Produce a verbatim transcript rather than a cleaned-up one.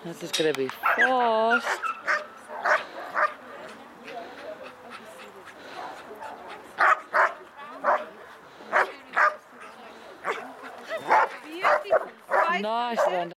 This is going to be fast. Nice one.